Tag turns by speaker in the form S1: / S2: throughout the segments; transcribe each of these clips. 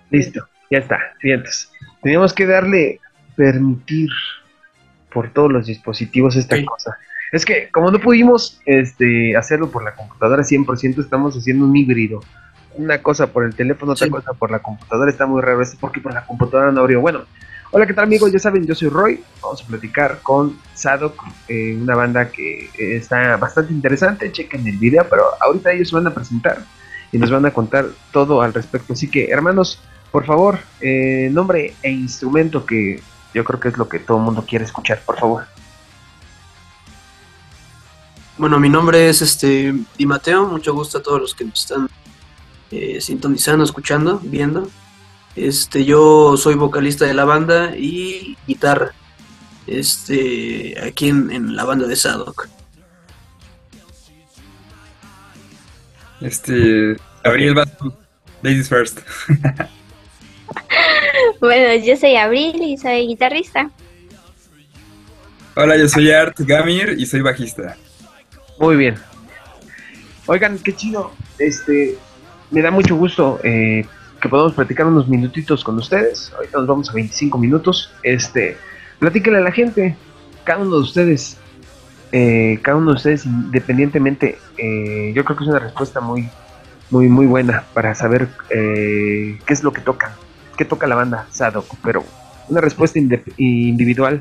S1: Listo, ya está. Siguientes. Teníamos que darle permitir por todos los dispositivos
S2: Ok,
S1: esta cosa. Es que como no pudimos hacerlo por la computadora 100%, estamos haciendo un híbrido. Una cosa por el teléfono, otra
S2: sí.
S1: cosa por la computadora. Está muy raro esto porque por la computadora no abrió. Bueno, hola, ¿qué tal amigos? Ya saben, yo soy Roy. Vamos a platicar con Sadok, una banda que está bastante interesante. Chequen el video, pero ahorita ellos se van a presentar y nos van a contar todo al respecto. Así que, hermanos, por favor, nombre e instrumento que yo creo que es lo que todo el mundo quiere escuchar, por favor.
S2: Bueno, mi nombre es Di Mateo, mucho gusto a todos los que nos están sintonizando, escuchando, viendo. Yo soy vocalista de la banda y guitarra, aquí en la banda de Sadok.
S1: Ok.
S3: Gabriel Vasco, Ladies First.
S4: Bueno, yo soy Abril y soy guitarrista.
S3: Hola, yo soy Art Gamir y soy bajista.
S1: Muy bien. Oigan, qué chido. Me da mucho gusto que podamos platicar unos minutitos con ustedes. Ahorita nos vamos a 25 minutos. Platíquenle a la gente, cada uno de ustedes, independientemente, yo creo que es una respuesta muy, muy, muy buena para saber qué es lo que tocan, qué toca la banda Sadok, pero una respuesta individual.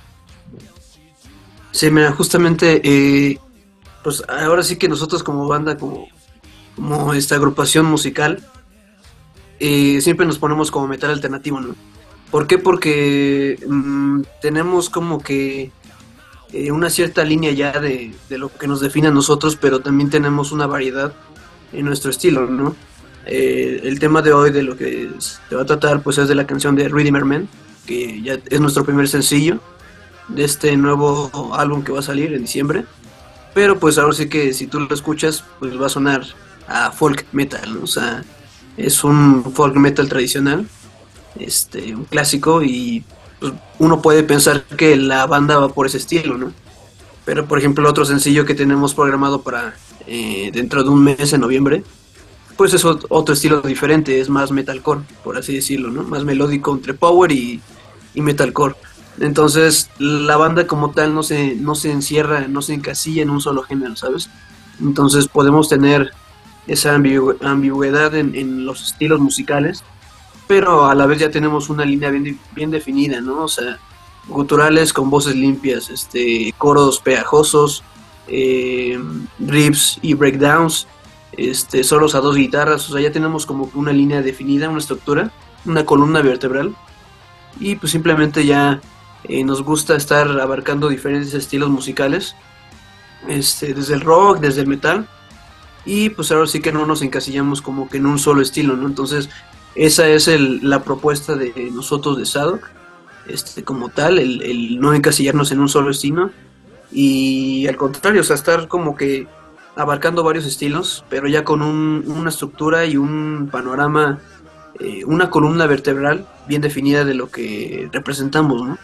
S2: Sí, mira, justamente, pues ahora sí que nosotros como banda, como esta agrupación musical, siempre nos ponemos como metal alternativo, ¿no? ¿Por qué? Porque tenemos como que una cierta línea ya de lo que nos define a nosotros, pero también tenemos una variedad en nuestro estilo, ¿no? El tema de hoy de lo que se va a tratar pues es de la canción de Redeemer Man, que ya es nuestro primer sencillo de este nuevo álbum que va a salir en diciembre. Pero pues ahora sí que si tú lo escuchas, pues va a sonar a folk metal, ¿no? O sea, es un folk metal tradicional, un clásico y pues, uno puede pensar que la banda va por ese estilo, ¿no? Pero por ejemplo otro sencillo que tenemos programado para dentro de un mes en noviembre, pues es otro estilo diferente, es más metalcore, por así decirlo, ¿no? Más melódico entre power y metalcore. Entonces la banda como tal no se encierra, no se encasilla en un solo género, ¿sabes? Entonces podemos tener esa ambigüedad en los estilos musicales, pero a la vez ya tenemos una línea bien definida, ¿no? O sea, guturales con voces limpias, coros pegajosos, eh, riffs y breakdowns, solos a dos guitarras, o sea, ya tenemos como una línea definida, una estructura, una columna vertebral, y pues simplemente ya nos gusta estar abarcando diferentes estilos musicales, desde el rock, desde el metal, y pues ahora sí que no nos encasillamos como que en un solo estilo, ¿no? Entonces, esa es la propuesta de nosotros de Sadok, como tal, el no encasillarnos en un solo estilo, y al contrario, o sea, estar como que abarcando varios estilos, pero ya con una estructura y un panorama, una columna vertebral bien definida de lo que representamos, ¿no?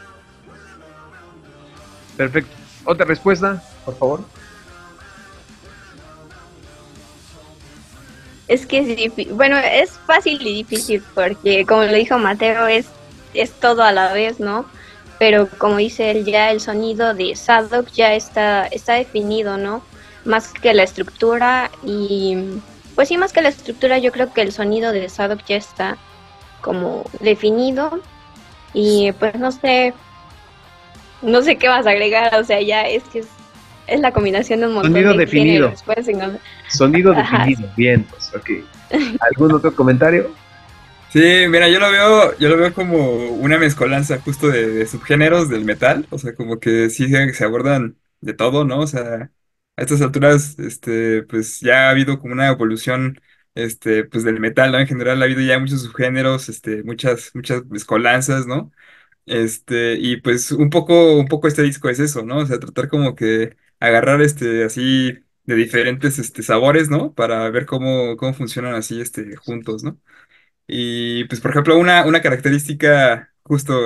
S1: Perfecto. Otra respuesta, por favor.
S4: Es que es difícil, bueno, es fácil y difícil porque como lo dijo Mateo, es todo a la vez, ¿no? Pero como dice él, ya el sonido de Sadok ya está definido, ¿no? Más que la estructura y pues sí, más que la estructura, yo creo que el sonido de Sadok ya está como definido y pues no sé qué vas a agregar, o sea, ya es que es la combinación de un montón
S1: Sonido
S4: de
S1: definido.
S4: géneros, pues, ¿no?
S1: Sonido
S4: Ajá,
S1: definido. Bien, pues, ok. ¿Algún otro comentario?
S3: Sí, mira, yo lo veo como una mezcolanza justo de subgéneros del metal, o sea, como que sí se abordan de todo, ¿no? O sea, a estas alturas, pues ya ha habido como una evolución, pues del metal, ¿no? En general ha habido ya muchos subgéneros, muchas mezcolanzas, ¿no? Y pues un poco este disco es eso, ¿no? O sea, tratar como que agarrar así de diferentes sabores, ¿no? Para ver cómo funcionan así juntos, ¿no? Y pues por ejemplo, una característica justo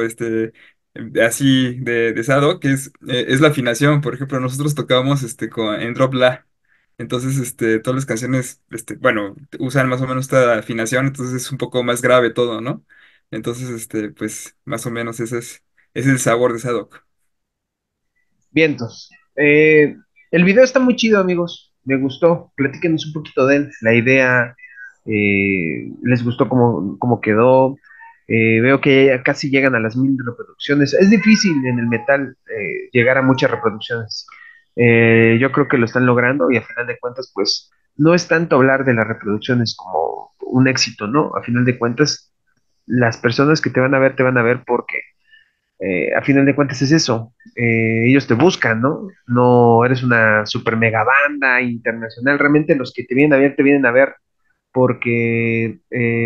S3: así de Sado, que es la afinación. Por ejemplo, nosotros tocábamos en drop La. Entonces, todas las canciones, bueno, usan más o menos esta afinación, entonces es un poco más grave todo, ¿no? Entonces, pues, más o menos ese es el sabor de Sadok.
S1: Vientos. El video está muy chido, amigos. Me gustó. Platíquenos un poquito de él. La idea, les gustó cómo quedó. Veo que ya casi llegan a las 1000 reproducciones. Es difícil en el metal llegar a muchas reproducciones. Yo creo que lo están logrando y a final de cuentas, pues no es tanto hablar de las reproducciones como un éxito, ¿no? A final de cuentas, las personas que te van a ver porque a final de cuentas es eso. Ellos te buscan, ¿no? No eres una super mega banda internacional. Realmente los que te vienen a ver porque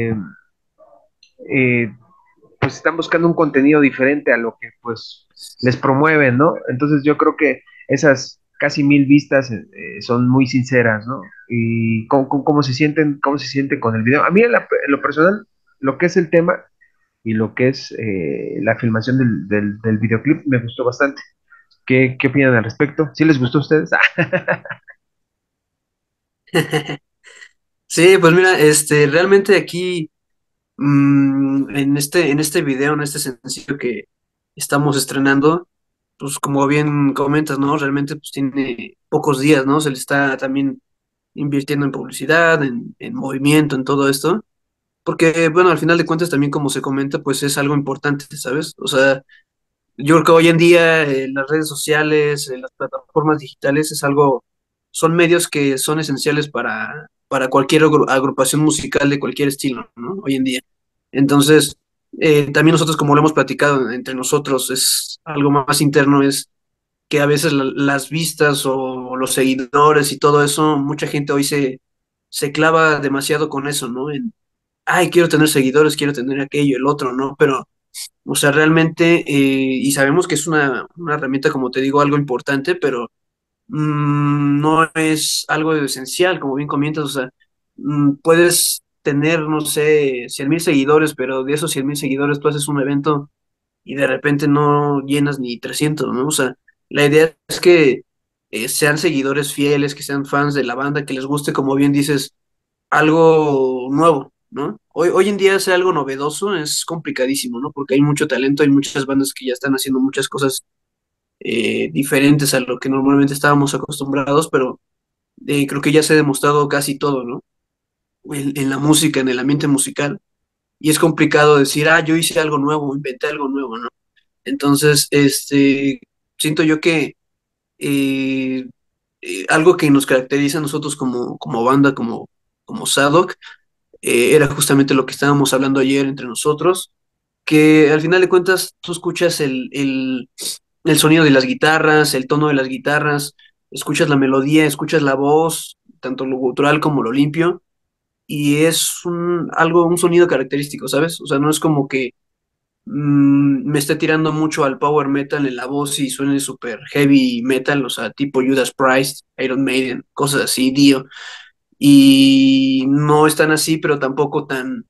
S1: eh, pues están buscando un contenido diferente a lo que pues les promueven, ¿no? Entonces yo creo que esas casi 1000 vistas son muy sinceras, ¿no? Y cómo se sienten con el video. A mí en lo personal, lo que es el tema y lo que es la filmación del videoclip me gustó bastante. ¿Qué opinan al respecto? ¿Sí les gustó a ustedes?
S2: Sí, pues mira, realmente aquí en este video, en este sencillo que estamos estrenando, pues como bien comentas, ¿no? Realmente pues tiene pocos días, ¿no? Se le está también invirtiendo en publicidad, en movimiento, en todo esto, porque bueno, al final de cuentas también como se comenta, pues es algo importante, ¿sabes? O sea, yo creo que hoy en día las redes sociales, las plataformas digitales son medios que son esenciales para cualquier agrupación musical de cualquier estilo, ¿no? Hoy en día. Entonces, también nosotros, como lo hemos platicado entre nosotros, es algo más interno, es que a veces las vistas o los seguidores y todo eso, mucha gente hoy se clava demasiado con eso, ¿no? Ay, quiero tener seguidores, quiero tener aquello, el otro, ¿no? Pero o sea, realmente, y sabemos que es una herramienta, como te digo, algo importante, pero no es algo esencial, como bien comentas. O sea, puedes tener, no sé, 100,000 seguidores, pero de esos 100,000 seguidores tú haces un evento y de repente no llenas ni 300, ¿no? O sea, la idea es que sean seguidores fieles, que sean fans de la banda, que les guste, como bien dices, algo nuevo, ¿no? Hoy en día hacer algo novedoso es complicadísimo, ¿no? Porque hay mucho talento, hay muchas bandas que ya están haciendo muchas cosas diferentes a lo que normalmente estábamos acostumbrados, pero creo que ya se ha demostrado casi todo, ¿no? En la música, en el ambiente musical, y es complicado decir, yo hice algo nuevo, inventé algo nuevo, ¿no? Entonces, siento yo que eh, algo que nos caracteriza a nosotros como banda, como Sadok, era justamente lo que estábamos hablando ayer entre nosotros, que al final de cuentas tú escuchas el sonido de las guitarras, el tono de las guitarras, escuchas la melodía, escuchas la voz, tanto lo gutural como lo limpio, y es un sonido característico, ¿sabes? O sea, no es como que me esté tirando mucho al power metal en la voz y suene súper heavy metal, o sea, tipo Judas Priest, Iron Maiden, cosas así, Dio, y no están así, pero tampoco tan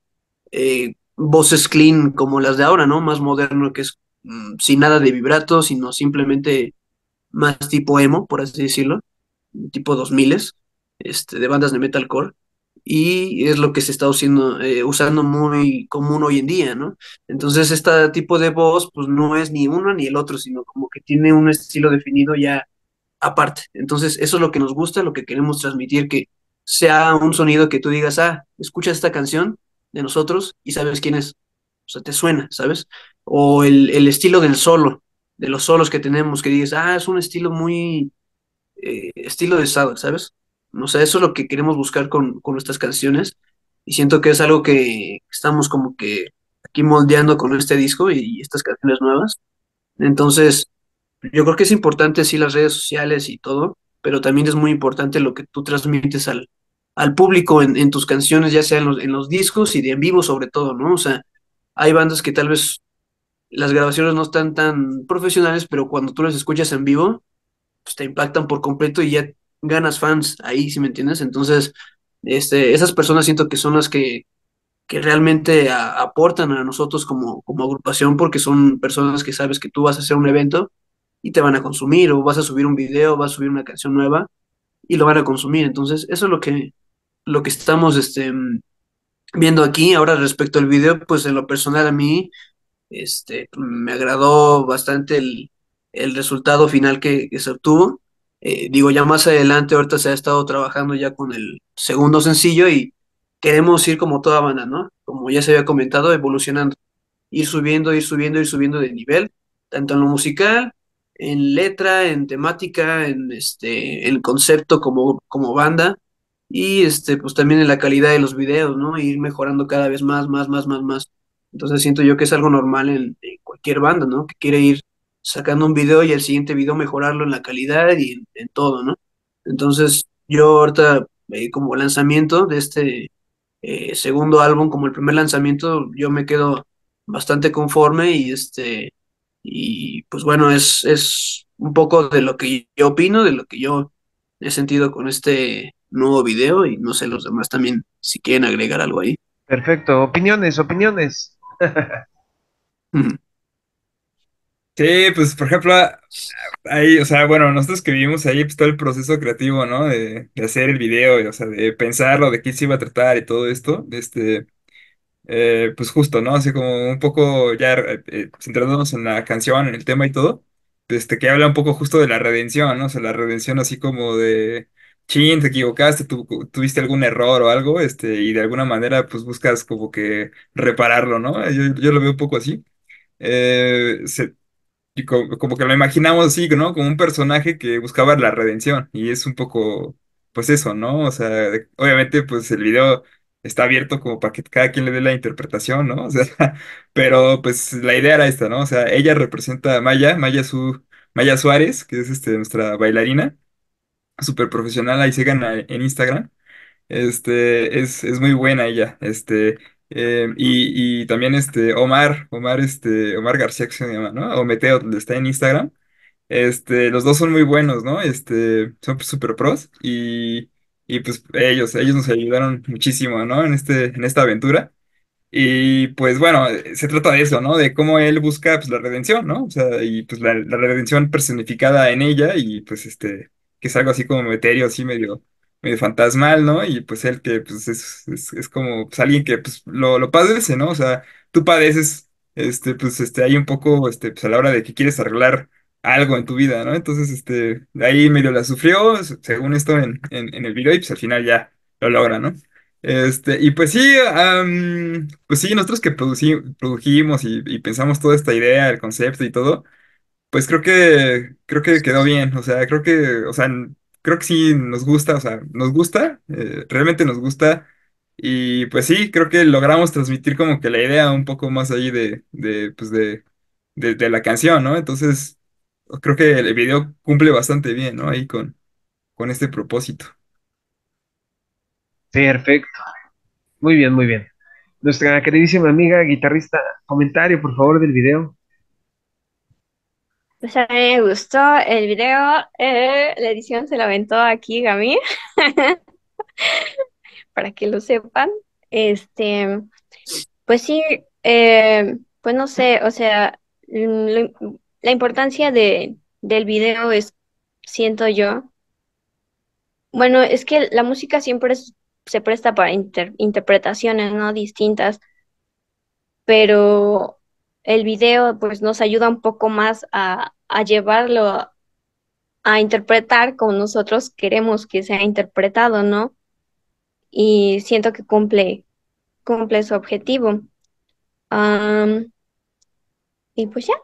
S2: voces clean como las de ahora, ¿no? Más moderno, que es sin nada de vibrato, sino simplemente más tipo emo, por así decirlo, tipo 2000, de bandas de metalcore. Y es lo que se está usando muy común hoy en día, ¿no? Entonces, este tipo de voz, pues no es ni uno ni el otro, sino como que tiene un estilo definido ya aparte. Entonces, eso es lo que nos gusta, lo que queremos transmitir, que sea un sonido que tú digas, escucha esta canción de nosotros y sabes quién es. O sea, te suena, ¿sabes? O el estilo del solo, de los solos que tenemos, que digas, es un estilo muy, estilo de Sado, ¿sabes? O sea, eso es lo que queremos buscar con nuestras canciones y siento que es algo que estamos como que aquí moldeando con este disco y estas canciones nuevas. Entonces, yo creo que es importante, sí, las redes sociales y todo, pero también es muy importante lo que tú transmites al público en tus canciones, ya sea en los discos y de en vivo sobre todo, ¿no? O sea, hay bandas que tal vez las grabaciones no están tan profesionales, pero cuando tú las escuchas en vivo, pues te impactan por completo y ya ganas fans ahí, ¿sí me entiendes? Entonces, esas personas siento que son las que realmente aportan a nosotros como agrupación porque son personas que sabes que tú vas a hacer un evento y te van a consumir o vas a subir un video, vas a subir una canción nueva y lo van a consumir. Entonces, eso es lo que estamos viendo aquí. Ahora, respecto al video, pues en lo personal a mí, me agradó bastante el resultado final que se obtuvo. Digo, ya más adelante, ahorita se ha estado trabajando ya con el segundo sencillo y queremos ir como toda banda, ¿no? Como ya se había comentado, evolucionando, ir subiendo, ir subiendo, ir subiendo de nivel, tanto en lo musical, en letra, en temática, en concepto como banda, y pues también en la calidad de los videos, ¿no? E ir mejorando cada vez más, más, más, más, más. Entonces siento yo que es algo normal en cualquier banda, ¿no? Que quiere ir sacando un video y el siguiente video mejorarlo en la calidad y en todo, ¿no? Entonces yo ahorita, como lanzamiento de este segundo álbum, como el primer lanzamiento, yo me quedo bastante conforme y pues bueno, es un poco de lo que yo opino, de lo que yo he sentido con este nuevo video y no sé los demás también si quieren agregar algo ahí.
S1: Perfecto. Opiniones, opiniones.
S2: Ujú.
S3: Sí, pues por ejemplo, ahí, o sea, bueno, nosotros que vivimos ahí, pues todo el proceso creativo, ¿no? De hacer el video, y, o sea, de pensarlo, de qué se iba a tratar y todo esto, pues justo, ¿no? Así como un poco ya centrándonos en la canción, en el tema y todo, que habla un poco justo de la redención, ¿no? O sea, la redención así como de, chin, te equivocaste, tuviste algún error o algo, y de alguna manera pues buscas como que repararlo, ¿no? Yo lo veo un poco así. Eh, se- y como que lo imaginamos así, ¿no? Como un personaje que buscaba la redención. Y es un poco, pues eso, ¿no? O sea, obviamente, pues el video está abierto como para que cada quien le dé la interpretación, ¿no? O sea, pero pues la idea era esta, ¿no? O sea, ella representa a Maya Suárez, que es nuestra bailarina, súper profesional, ahí sigan en Instagram. Es muy buena ella. Y también Omar García, que se llama, ¿no? O Meteo, está en Instagram. Los dos son muy buenos, ¿no? Son super pros y pues ellos nos ayudaron muchísimo, ¿no? En esta aventura. Y pues bueno, se trata de eso, ¿no? De cómo él busca pues la redención, ¿no? O sea, y pues la redención personificada en ella y pues que es algo así como etéreo, así medio fantasmal, ¿no? Y pues él que pues es como pues, alguien que pues lo padece, ¿no? O sea, tú padeces, hay un poco, pues a la hora de que quieres arreglar algo en tu vida, ¿no? Entonces, ahí medio la sufrió, según esto en el video y pues al final ya lo logra, ¿no? Y pues sí, pues sí, nosotros que produjimos y pensamos toda esta idea, el concepto y todo, pues creo que quedó bien, o sea, creo que sí nos gusta, o sea, nos gusta, realmente nos gusta, y pues sí, creo que logramos transmitir como que la idea un poco más ahí de la canción, ¿no? Entonces, creo que el video cumple bastante bien, ¿no? Ahí con este propósito.
S1: Perfecto. Muy bien, muy bien. Nuestra queridísima amiga guitarrista, comentario, por favor, del video.
S4: Pues a mí me gustó el video, la edición se la aventó aquí Gami, para que lo sepan. Este, pues sí, pues no sé, o sea, la importancia del video es, siento yo, bueno, es que la música siempre se presta para interpretaciones, ¿no? Distintas, pero el video pues nos ayuda un poco más a llevarlo a interpretar como nosotros queremos que sea interpretado, ¿no? Y siento que cumple su objetivo. Am, y pues ya,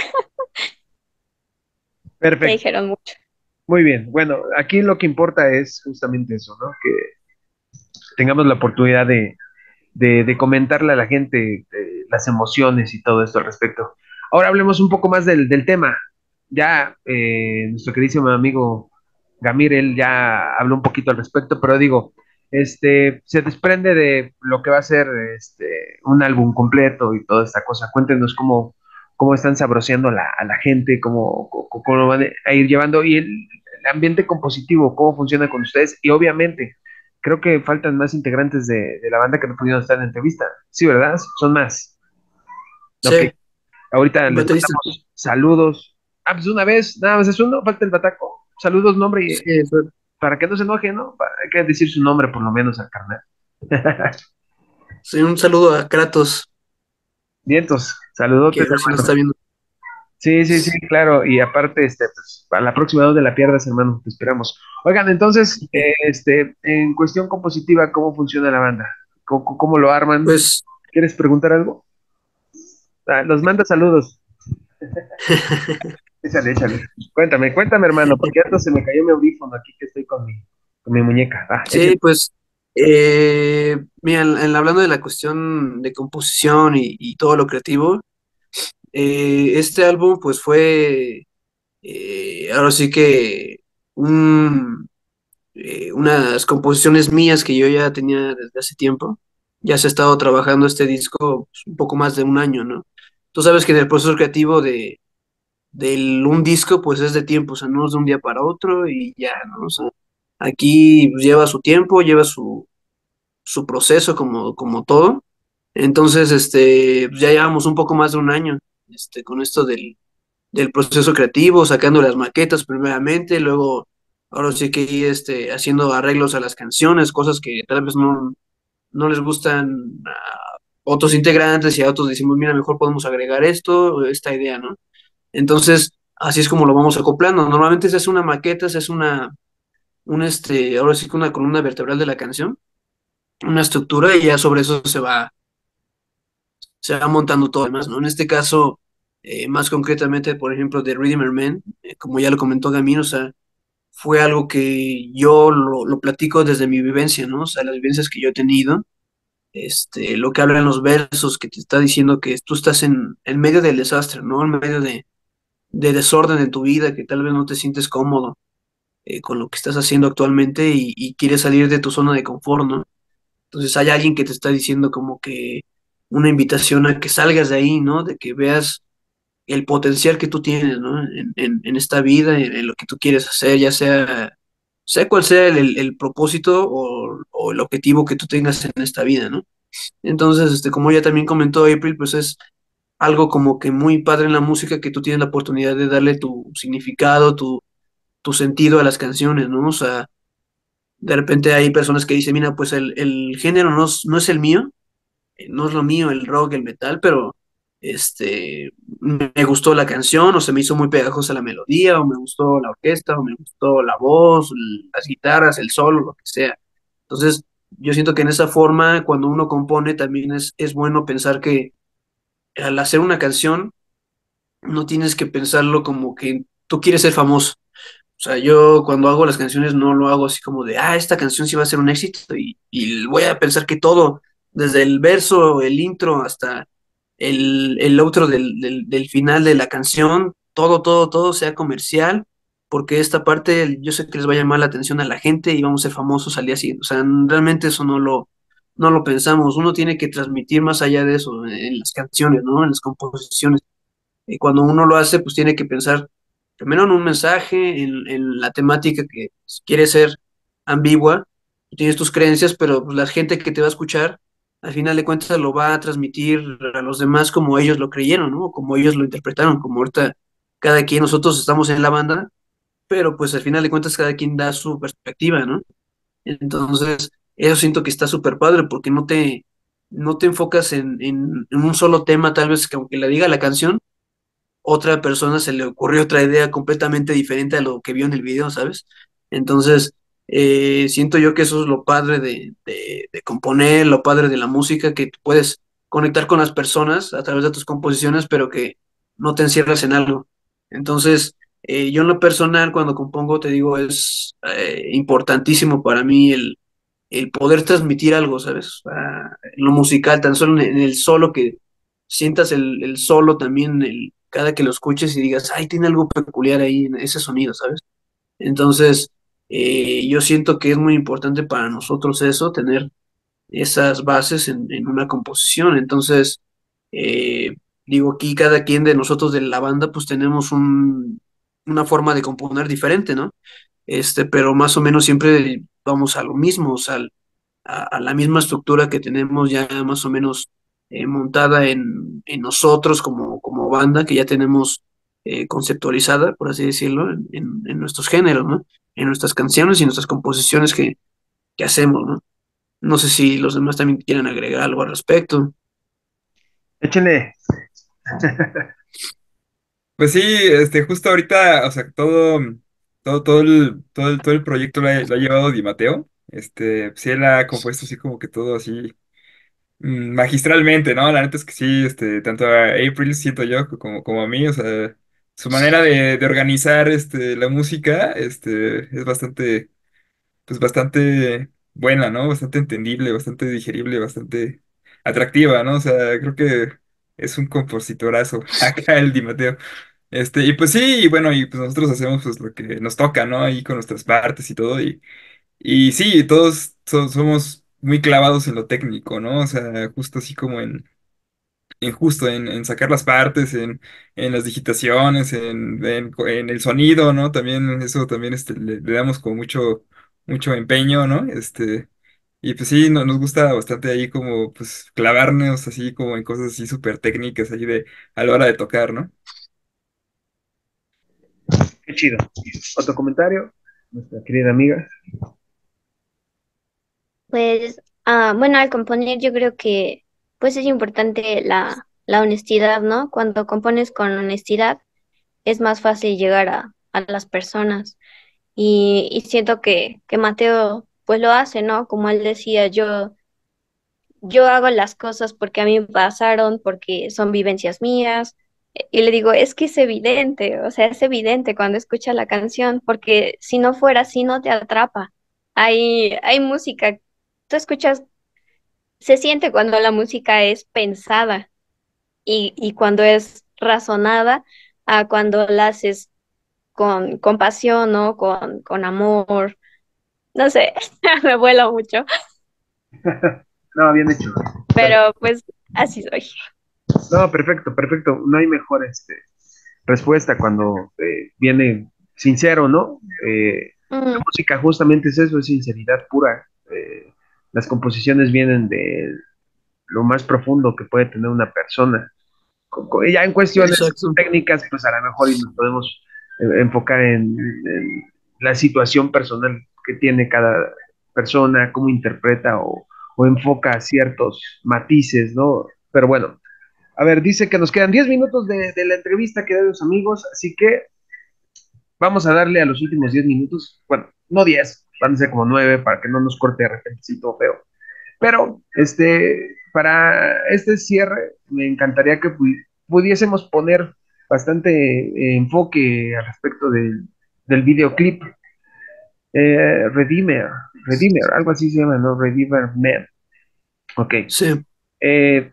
S4: ya
S1: Perfecto.
S4: dijeron mucho.
S1: Muy bien. Bueno, aquí lo que importa es justamente eso, ¿no? Que tengamos la oportunidad de comentarle a la gente las emociones y todo esto al respecto. Ahora hablemos un poco más del tema. Ya nuestro queridísimo amigo Gamir, él ya habló un poquito al respecto, pero digo, se desprende de lo que va a ser un álbum completo y toda esta cosa. Cuéntenos cómo están sabroseando a la gente, cómo lo van a ir llevando y el ambiente compositivo, cómo funciona con ustedes y obviamente creo que faltan más integrantes de la banda que no pudieron estar en la entrevista. Sí, ¿verdad? Son más. Ok,
S2: Sí,
S1: ahorita les
S2: baterista.
S1: mandamos saludos. Ah, pues una vez, nada más es uno, falta el bataco. Saludos, nombre y
S2: Sí,
S1: para que no se enoje, ¿no? Hay que decir su nombre por lo menos al carnal.
S2: Sí, un saludo a Kratos,
S1: Vientos,
S2: que
S1: saludotes,
S2: a ver si nos
S1: hermano.
S2: está viendo.
S1: Sí, sí, sí, claro. Y aparte, pues, para la próxima no te la pierdas, hermano, te esperamos. Oigan, entonces, en cuestión compositiva, ¿cómo funciona la banda? ¿Cómo lo arman?
S2: Pues,
S1: ¿Quieres preguntar algo? Ah, nos manda saludos. Échale, échale. Cuéntame, cuéntame, hermano, porque ya se me cayó mi audífono aquí que estoy con mi muñeca. Ah, échale.
S2: sí, pues, mira, hablando de la cuestión de composición y todo lo creativo, este álbum pues fue ahora sí que un, unas composiciones mías que yo ya tenía desde hace tiempo. Ya se ha estado trabajando este disco pues, un poco más de un año, ¿no? Tú sabes que en el proceso creativo del un disco pues es de tiempo, o sea, no es de un día para otro y ya, ¿no? O sea, aquí pues, lleva su tiempo, lleva su proceso como todo. Entonces, pues, ya llevamos un poco más de un año, con esto del proceso creativo, sacando las maquetas primeramente, luego ahora sí que ir haciendo arreglos a las canciones, cosas que tal vez no les gustan a otros integrantes y a otros decimos, mira, mejor podemos agregar esto, esta idea, ¿no? Entonces, así es como lo vamos acoplando. Normalmente se hace una maqueta, se hace ahora sí que una columna vertebral de la canción, una estructura y ya sobre eso se va montando todo demás, ¿no? En este caso, más concretamente, por ejemplo, de Rhythm Man, como ya lo comentó Gamino, o sea, fue algo que yo lo platico desde mi vivencia, ¿no? O sea, las vivencias que yo he tenido, lo que hablan los versos, que te está diciendo que tú estás en medio del desastre, ¿no? En medio de desorden en tu vida, que tal vez no te sientes cómodo con lo que estás haciendo actualmente y quieres salir de tu zona de confort, ¿no? Entonces hay alguien que te está diciendo como que una invitación a que salgas de ahí, ¿no? De que veas el potencial que tú tienes, ¿no? En esta vida, en lo que tú quieres hacer, ya sea cual sea el propósito o el objetivo que tú tengas en esta vida, ¿no? Entonces, como ya también comentó April, pues es algo como que muy padre en la música que tú tienes la oportunidad de darle tu significado, tu sentido a las canciones, ¿no? O sea, de repente hay personas que dicen, mira, pues el género no es el mío, no es lo mío el rock, el metal, pero me gustó la canción o se me hizo muy pegajosa la melodía o me gustó la orquesta o me gustó la voz, las guitarras, el solo, lo que sea. Entonces, yo siento que en esa forma, cuando uno compone, también es bueno pensar que al hacer una canción, no tienes que pensarlo como que tú quieres ser famoso. O sea, yo cuando hago las canciones no lo hago así como de, esta canción sí va a ser un éxito y voy a pensar que todo, desde el verso, el intro hasta el outro del final de la canción, todo sea comercial, porque esta parte yo sé que les va a llamar la atención a la gente y vamos a ser famosos al día siguiente. O sea, realmente eso no lo pensamos. Uno tiene que transmitir más allá de eso en las canciones, ¿no? En las composiciones. Y cuando uno lo hace, pues tiene que pensar primero en un mensaje, en la temática que quiere ser ambigua. Tú tienes tus creencias, pero pues, la gente que te va a escuchar, al final de cuentas, lo va a transmitir a los demás como ellos lo creyeron, ¿no? Como ellos lo interpretaron, como ahorita cada quien, nosotros estamos en la banda, pero pues al final de cuentas cada quien da su perspectiva, ¿no? Entonces, eso siento que está súper padre porque no te enfocas en un solo tema, tal vez que aunque le diga la canción, otra persona se le ocurrió otra idea completamente diferente a lo que vio en el video, ¿sabes? Entonces, siento yo que eso es lo padre de componer, lo padre de la música, que tú puedes conectar con las personas a través de tus composiciones, pero que no te encierras en algo. Entonces, yo en lo personal, cuando compongo, te digo, es importantísimo para mí el poder transmitir algo, ¿sabes? En lo musical, tan solo en el solo que sientas el solo también, cada que lo escuches y digas, ay, tiene algo peculiar ahí en ese sonido, ¿sabes? Entonces, yo siento que es muy importante para nosotros eso, tener esas bases en una composición. Entonces, eh, digo, aquí cada quien de nosotros de la banda, pues tenemos una forma de componer diferente, ¿no? Pero más o menos siempre vamos a lo mismo, o sea, a la misma estructura que tenemos ya más o menos montada en nosotros como banda, que ya tenemos conceptualizada, por así decirlo, en nuestros géneros, ¿no? En nuestras canciones y nuestras composiciones que hacemos, ¿no? No sé si los demás también quieren agregar algo al respecto.
S1: Échenle.
S3: Pues sí, justo ahorita, o sea, todo el proyecto lo ha llevado Di Matteo. Pues sí, él ha compuesto así como que todo así magistralmente, ¿no? La neta es que sí, tanto a April siento yo como a mí, o sea, su manera de organizar, la música, es bastante, pues bastante buena, ¿no? Bastante entendible, bastante digerible, bastante atractiva, ¿no? O sea, creo que es un compositorazo acá el Di Matteo. Y pues sí, y bueno, y pues nosotros hacemos pues lo que nos toca, ¿no? Ahí con nuestras partes y todo, y sí, todos somos muy clavados en lo técnico, ¿no? O sea, justo así como en sacar las partes, en las digitaciones, en el sonido, ¿no? También, eso también, le damos como mucho empeño, ¿no? Y pues sí, nos gusta bastante ahí como, pues, clavarnos así como en cosas así súper técnicas ahí a la hora de tocar, ¿no?
S1: Qué chido. Otro comentario, nuestra querida amiga.
S4: Pues, bueno, al componer yo creo que pues es importante la honestidad, ¿no? Cuando compones con honestidad es más fácil llegar a las personas. Y siento que Mateo pues lo hace, ¿no? Como él decía, yo hago las cosas porque a mí me pasaron, porque son vivencias mías. Y le digo, es que es evidente, o sea, es evidente cuando escuchas la canción, porque si no fuera así, no te atrapa. Hay música, tú escuchas, se siente cuando la música es pensada y cuando es razonada, a cuando la haces con pasión, ¿no? Con amor. No sé, me vuelo mucho,
S1: No, bien hecho.
S4: pero pues así soy.
S1: No, perfecto, perfecto. No hay mejor respuesta cuando viene sincero, ¿no? La
S4: Mm,
S1: música justamente es eso, es sinceridad pura. Las composiciones vienen de lo más profundo que puede tener una persona. Ya en cuestiones
S2: Exacto.
S1: técnicas, pues a lo mejor y nos podemos enfocar en la situación personal que tiene cada persona, cómo interpreta o enfoca ciertos matices, ¿no? Pero bueno, a ver, dice que nos quedan 10 minutos de la entrevista, queridos amigos, así que vamos a darle a los últimos 10 minutos, bueno, no 10, van a ser como 9 para que no nos corte de repente así todo feo. Pero para este cierre, me encantaría que pudiésemos poner bastante enfoque al respecto del videoclip Redeemer, Redeemer, algo así se llama, ¿no? Redeemer Man. Ok.
S2: Sí,
S1: Eh,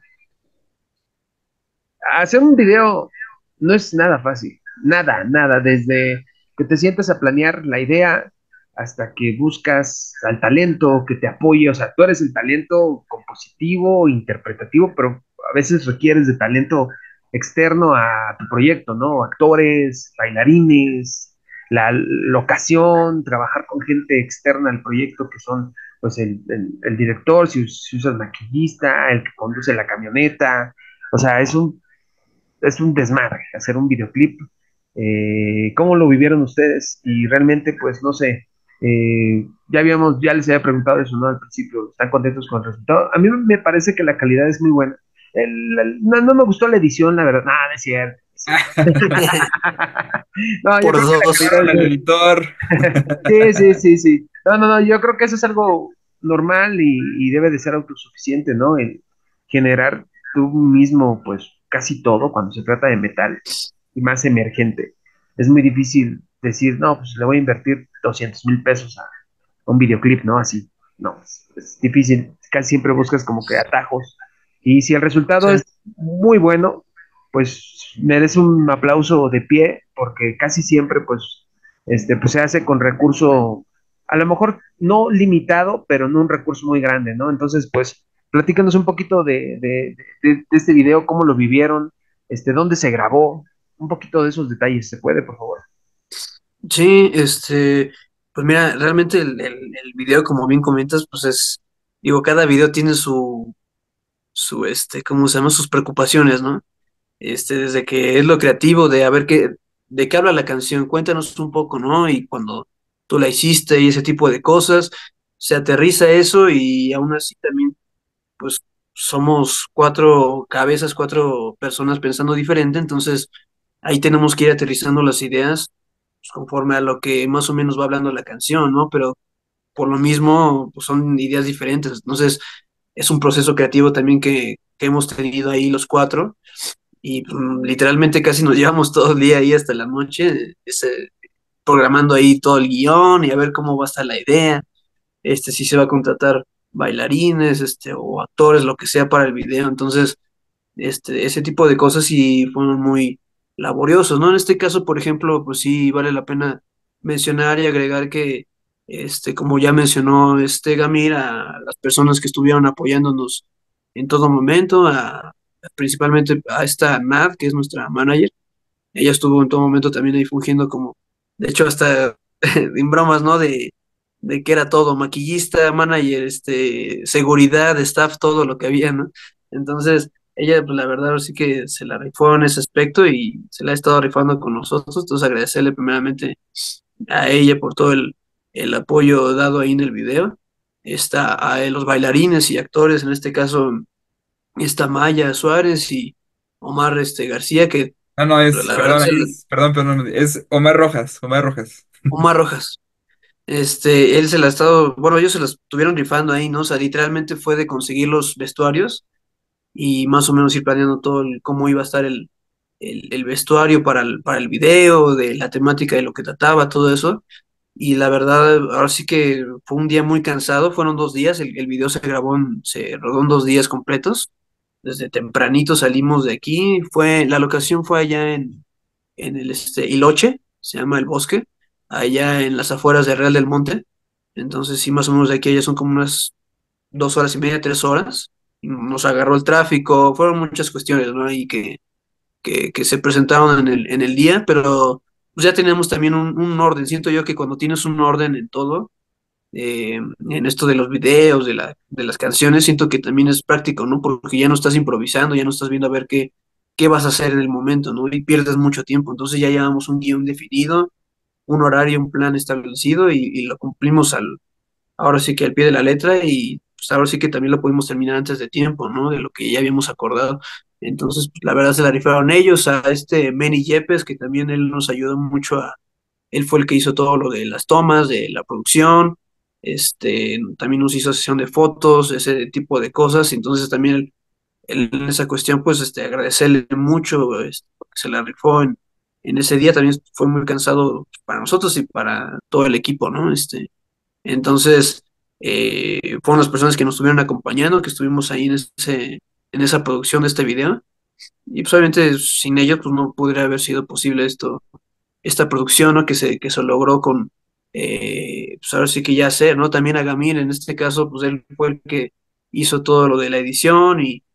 S1: Hacer un video no es nada fácil, nada, nada, desde que te sientas a planear la idea hasta que buscas al talento que te apoye, o sea, tú eres el talento compositivo, interpretativo, pero a veces requieres de talento externo a tu proyecto, ¿no? Actores, bailarines, la locación, trabajar con gente externa al proyecto que son pues el director, si usas maquillista, el que conduce la camioneta, o sea, es un desmadre hacer un videoclip. ¿Cómo lo vivieron ustedes? Y realmente, pues, no sé, ya les había preguntado eso, ¿no? Al principio, ¿están contentos con el resultado? A mí me parece que la calidad es muy buena. No me gustó la edición, la verdad. Nada, no es cierto. No, yo
S2: por
S1: creo que la
S2: dos.
S1: calidad
S3: Pagaron
S1: es
S3: al
S1: muy...
S3: editor.
S1: Sí, sí, sí, sí. No, yo creo que eso es algo normal y debe de ser autosuficiente, ¿no? El generar tú mismo, pues, casi todo cuando se trata de metal y más emergente. Es muy difícil decir, no, pues le voy a invertir 200,000 pesos a un videoclip, ¿no? Así, no, es difícil. Casi siempre buscas como que atajos. Y si el resultado
S2: Sí,
S1: es muy bueno, pues merece un aplauso de pie, porque casi siempre, pues se hace con recurso, a lo mejor no limitado, pero no un recurso muy grande, ¿no? Entonces, pues, platícanos un poquito de este video, cómo lo vivieron, dónde se grabó, un poquito de esos detalles, ¿se puede, por favor?
S2: sí, pues mira, realmente el video, como bien comentas, pues digo, cada video tiene ¿cómo se llama? Sus preocupaciones, ¿no? Desde que es lo creativo de a ver qué. ¿de qué habla la canción? Cuéntanos un poco, ¿no? Y cuando tú la hiciste y ese tipo de cosas, se aterriza eso y aún así también, pues somos cuatro cabezas, cuatro personas pensando diferente, entonces ahí tenemos que ir aterrizando las ideas pues, conforme a lo que más o menos va hablando la canción, ¿no? Pero por lo mismo, pues son ideas diferentes, entonces es un proceso creativo también que hemos tenido ahí los cuatro y literalmente casi nos llevamos todo el día ahí hasta la noche, programando ahí todo el guión y a ver cómo va a estar la idea, si se va a contratar bailarines, o actores, lo que sea para el video, entonces, ese tipo de cosas sí fueron muy laboriosos, ¿no? En este caso, por ejemplo, pues sí vale la pena mencionar y agregar que, como ya mencionó Gamir, a las personas que estuvieron apoyándonos en todo momento, principalmente a esta Nat, que es nuestra manager, ella estuvo en todo momento también ahí fungiendo como, de hecho, hasta en bromas, ¿no? De que era todo, maquillista, manager, seguridad, staff, todo lo que había, ¿no? Entonces, ella, pues la verdad, ahora sí que se la rifó en ese aspecto y se la ha estado rifando con nosotros. Entonces, agradecerle primeramente a ella por todo el apoyo dado ahí en el video. Está a los bailarines y actores, en este caso, está Maya Suárez y Omar García, que
S3: No, no,
S2: la verdad
S3: perdón, es Omar Rojas, Omar Rojas.
S2: Omar Rojas. Él se la ha estado, bueno, ellos se las estuvieron rifando ahí, ¿no? O sea, literalmente fue de conseguir los vestuarios y más o menos ir planeando todo cómo iba a estar el vestuario para el video, de la temática de lo que trataba, todo eso. Y la verdad, ahora sí que fue un día muy cansado, fueron 2 días, el video se rodó en 2 días completos. Desde tempranito salimos de aquí, la locación fue allá en el Iloche, se llama el bosque, allá en las afueras de Real del Monte. Entonces, sí, más o menos de aquí a allá son como unas 2 horas y media, 3 horas. Nos agarró el tráfico, fueron muchas cuestiones, ¿no? Ahí que se presentaron en el día, pero pues ya teníamos también un orden. Siento yo que cuando tienes un orden en todo, en esto de los videos, de las canciones, siento que también es práctico, ¿no? Porque ya no estás improvisando, ya no estás viendo a ver qué vas a hacer en el momento, ¿no? Y pierdes mucho tiempo. Entonces ya llevamos un guión definido, un horario, un plan establecido y lo cumplimos ahora sí que al pie de la letra y pues ahora sí que también lo pudimos terminar antes de tiempo, ¿no? De lo que ya habíamos acordado. Entonces, pues, la verdad se la rifaron ellos, a Manny Yepes, que también él nos ayudó mucho él fue el que hizo todo lo de las tomas, de la producción, también nos hizo sesión de fotos, ese tipo de cosas, entonces también en esa cuestión, pues, agradecerle mucho, porque se la rifó en ese día, también fue muy cansado para nosotros y para todo el equipo, ¿no? Entonces, fueron las personas que nos estuvieron acompañando, que estuvimos ahí en esa producción de este video, y pues obviamente sin ellos, pues no podría haber sido posible esta producción, ¿no? Que se logró con, pues ahora sí que ya sé, ¿no? También a Gamir, en este caso, pues él fue el que hizo todo lo de la edición y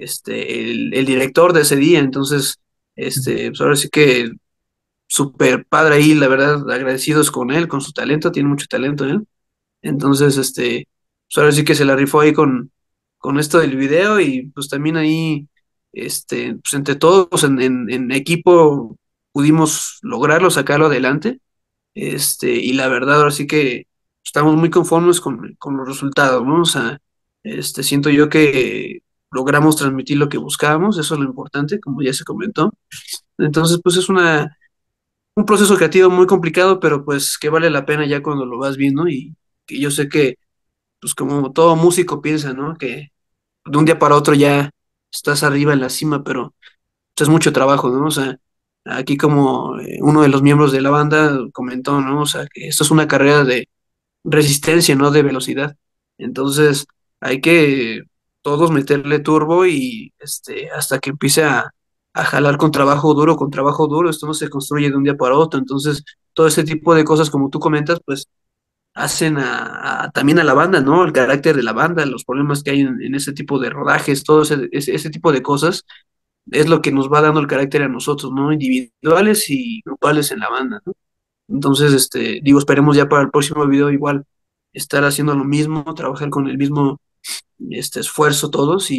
S2: el director de ese día, entonces, pues ahora sí que súper padre ahí, la verdad, agradecidos con él, con su talento, tiene mucho talento él, entonces, pues ahora sí que se la rifó ahí con esto del video y pues también ahí, pues entre todos en equipo pudimos lograrlo, sacarlo adelante. Y la verdad, ahora sí que estamos muy conformes con los resultados, ¿no? O sea, siento yo que logramos transmitir lo que buscábamos, eso es lo importante, como ya se comentó. Entonces, pues es un proceso creativo muy complicado, pero pues que vale la pena ya cuando lo vas viendo y que yo sé que, pues como todo músico piensa, ¿no? Que de un día para otro ya estás arriba en la cima, pero pues, es mucho trabajo, ¿no? O sea, aquí como uno de los miembros de la banda comentó, ¿no? O sea, que esto es una carrera de resistencia, no de velocidad. Entonces, hay que todos meterle turbo y hasta que empiece a jalar con trabajo duro, esto no se construye de un día para otro. Entonces, todo ese tipo de cosas, como tú comentas, pues hacen también a la banda, ¿no? El carácter de la banda, los problemas que hay en ese tipo de rodajes, todo ese tipo de cosas es lo que nos va dando el carácter a nosotros, ¿no? Individuales y grupales en la banda, ¿no? Entonces, digo, esperemos ya para el próximo video igual estar haciendo lo mismo, trabajar con el mismo esfuerzo todos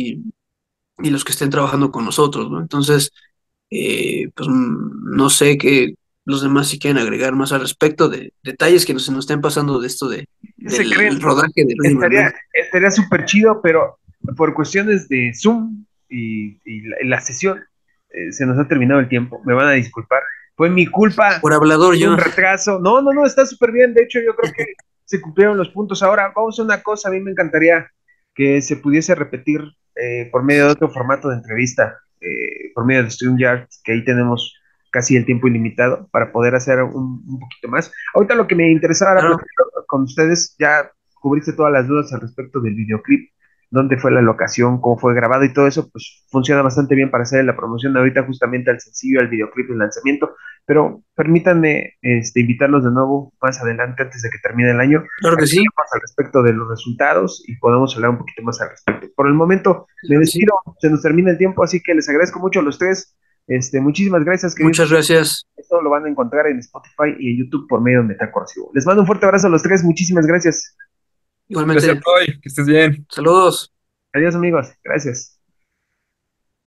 S2: y los que estén trabajando con nosotros, ¿no? Entonces, pues no sé los demás si quieren agregar más al respecto de detalles que se nos estén pasando de esto
S1: ¿Qué se creen?
S2: del rodaje de Running Man,
S1: Estaría,
S2: ¿no?
S1: estaría súper chido, pero por cuestiones de Zoom y la sesión, se nos ha terminado el tiempo. Me van a disculpar. Fue mi culpa.
S2: Por hablador
S1: Tuve
S2: yo.
S1: un retraso. No, no, no, está súper bien. De hecho, yo creo que se cumplieron los puntos. Ahora, vamos a una cosa. A mí me encantaría que se pudiese repetir por medio de otro formato de entrevista, por medio de StreamYard, que ahí tenemos casi el tiempo ilimitado para poder hacer un poquito más. Ahorita lo que me interesaba era
S2: Claro,
S1: platicar con ustedes, ya cubriste todas las dudas al respecto del videoclip, dónde fue la locación, cómo fue grabado y todo eso, pues funciona bastante bien para hacer la promoción ahorita justamente al sencillo, al videoclip, el lanzamiento, pero permítanme invitarlos de nuevo más adelante, antes de que termine el año,
S2: claro
S1: a
S2: que
S1: que
S2: sí,
S1: hablemos al respecto de los resultados y podamos hablar un poquito más al respecto. Por el momento, me
S2: claro que sí.
S1: despido, se nos termina el tiempo, así que les agradezco mucho a los tres. Muchísimas gracias, queridos.
S2: Muchas gracias.
S1: Esto lo van a encontrar en Spotify y en YouTube por medio de Metacorsivo. Les mando un fuerte abrazo a los tres. Muchísimas gracias.
S3: Gracias,
S2: Igualmente,
S3: Roy, que estés bien.
S2: saludos.
S1: Adiós, amigos. Gracias.